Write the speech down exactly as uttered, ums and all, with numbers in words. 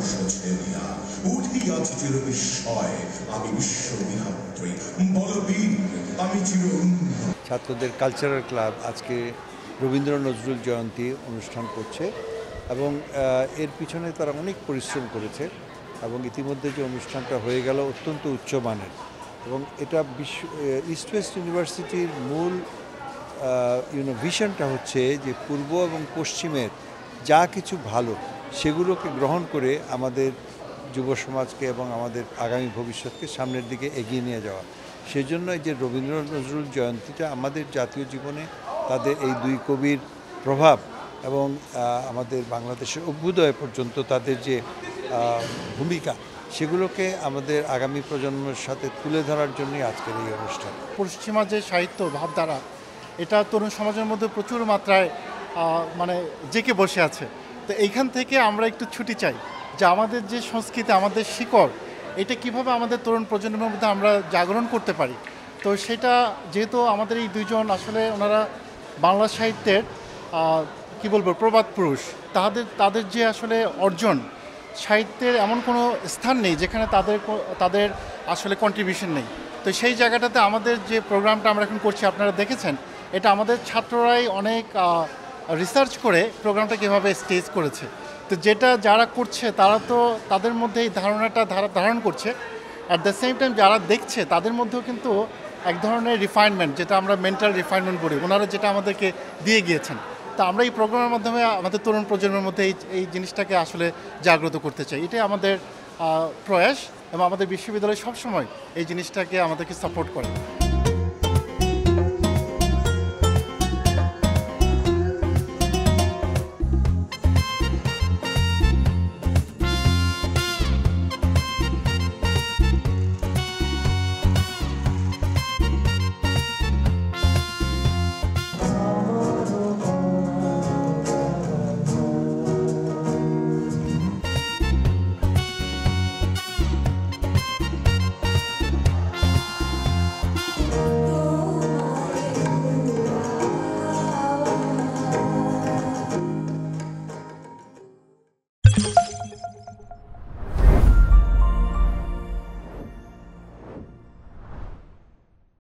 সজে দিয়া উঠিয়াছি চির বিস্ময় আমি বিশ্ববিধাত্রী বলবীর আমি চির ছাত্রদের কালচারাল ক্লাব আজকে রবীন্দ্র নজরুল জয়ন্তী অনুষ্ঠান করছে এবং এর পিছনে তারা অনেক পরিশ্রম করেছে এবং ইতিমধ্যে যে অনুষ্ঠানটা হয়ে গেল অত্যন্ত উচ্চমানের এবং এটা বিশ্ব ইস্ট ওয়েস্ট ইউনিভার্সিটির মূল ইউনো ভিশনটা হচ্ছে যে পূর্ব এবং পশ্চিমের যা কিছু ভালো সেগুলোকে গ্রহণ করে আমাদের যুব সমাজকে এবং আমাদের আগামী ভবিষ্যৎকে সামনের দিকে এগিয়ে নিয়ে যাওয়া সেজন্য এই যে রবীন্দ্র নজরুল জয়ন্তীটা আমাদের জাতীয় জীবনে তাদের এই দুই কবির প্রভাব এবং আমাদের বাংলাদেশের অভ্যুদয় পর্যন্ত তাদের যে ভূমিকা সেগুলোকে আমাদের আগামী প্রজন্মের সাথে তুলে ধরার জন্যই আজকের এই অনুষ্ঠান। পশ্চিমা যে সাহিত্য ভাবধারা এটা তরুণ সমাজের মধ্যে প্রচুর মাত্রায় মানে জেঁকে বসে আছে, তো এইখান থেকে আমরা একটু ছুটি চাই যে আমাদের যে সংস্কৃতি আমাদের শিকড় এটা কিভাবে আমাদের তরুণ প্রজন্মের মধ্যে আমরা জাগরণ করতে পারি। তো সেটা যেহেতু আমাদের এই দুইজন আসলে ওনারা বাংলা সাহিত্যের কি বলবো প্রবাদ পুরুষ, তাদের তাদের যে আসলে অর্জন সাহিত্যের এমন কোনো স্থান নেই যেখানে তাদের তাদের আসলে কন্ট্রিবিউশন নেই। তো সেই জায়গাটাতে আমাদের যে প্রোগ্রামটা আমরা এখন করছি আপনারা দেখেছেন, এটা আমাদের ছাত্ররাই অনেক রিসার্চ করে প্রোগ্রামটা কীভাবে স্টেজ করেছে। তো যেটা যারা করছে তারা তো তাদের মধ্যে এই ধারণাটা ধারণ করছে, অ্যাট দ্য সেম টাইম যারা দেখছে তাদের মধ্যেও কিন্তু এক ধরনের রিফাইনমেন্ট, যেটা আমরা মেন্টাল রিফাইনমেন্ট বলি, ওনারা যেটা আমাদেরকে দিয়ে গিয়েছেন। তা আমরা এই প্রোগ্রামের মাধ্যমে আমাদের তরুণ প্রজন্মের মধ্যে এই এই জিনিসটাকে আসলে জাগ্রত করতে চাই। এটাই আমাদের প্রয়াস এবং আমাদের বিশ্ববিদ্যালয় সবসময় এই জিনিসটাকে আমাদেরকে সাপোর্ট করে।